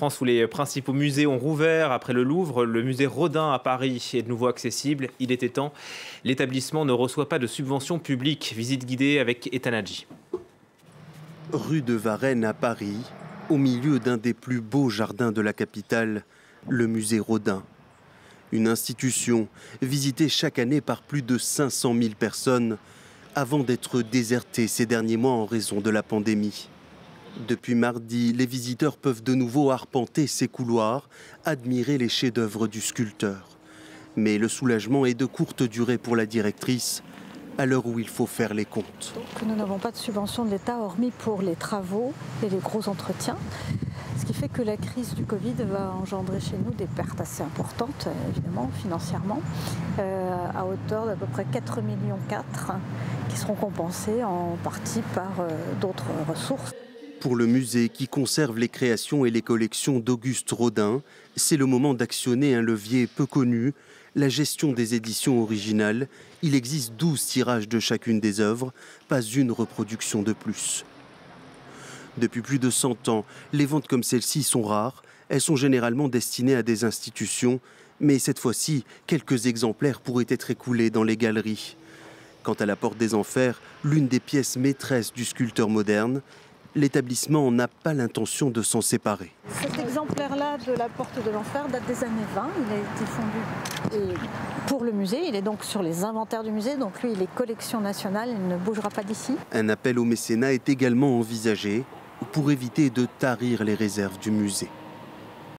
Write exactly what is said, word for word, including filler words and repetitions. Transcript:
France où les principaux musées ont rouvert. Après le Louvre, le musée Rodin à Paris est de nouveau accessible. Il était temps. L'établissement ne reçoit pas de subventions publiques. Visite guidée avec Ethan Hadji. Rue de Varennes à Paris, au milieu d'un des plus beaux jardins de la capitale, le musée Rodin. Une institution visitée chaque année par plus de cinq cent mille personnes avant d'être désertée ces derniers mois en raison de la pandémie. Depuis mardi, les visiteurs peuvent de nouveau arpenter ces couloirs, admirer les chefs-d'œuvre du sculpteur. Mais le soulagement est de courte durée pour la directrice, à l'heure où il faut faire les comptes. Donc, nous n'avons pas de subvention de l'État, hormis pour les travaux et les gros entretiens. Ce qui fait que la crise du Covid va engendrer chez nous des pertes assez importantes, évidemment, financièrement, euh, à hauteur d'à peu près quatre virgule quatre millions, qui seront compensées en partie par euh, d'autres ressources. Pour le musée qui conserve les créations et les collections d'Auguste Rodin, c'est le moment d'actionner un levier peu connu, la gestion des éditions originales. Il existe douze tirages de chacune des œuvres, pas une reproduction de plus. Depuis plus de cent ans, les ventes comme celle-ci sont rares. Elles sont généralement destinées à des institutions, mais cette fois-ci, quelques exemplaires pourraient être écoulés dans les galeries. Quant à la Porte des Enfers, l'une des pièces maîtresses du sculpteur moderne, l'établissement n'a pas l'intention de s'en séparer. Cet exemplaire-là de la Porte de l'Enfer date des années vingt. Il a été fondu et pour le musée. Il est donc sur les inventaires du musée. Donc lui, il est collection nationale. Il ne bougera pas d'ici. Un appel au mécénat est également envisagé pour éviter de tarir les réserves du musée.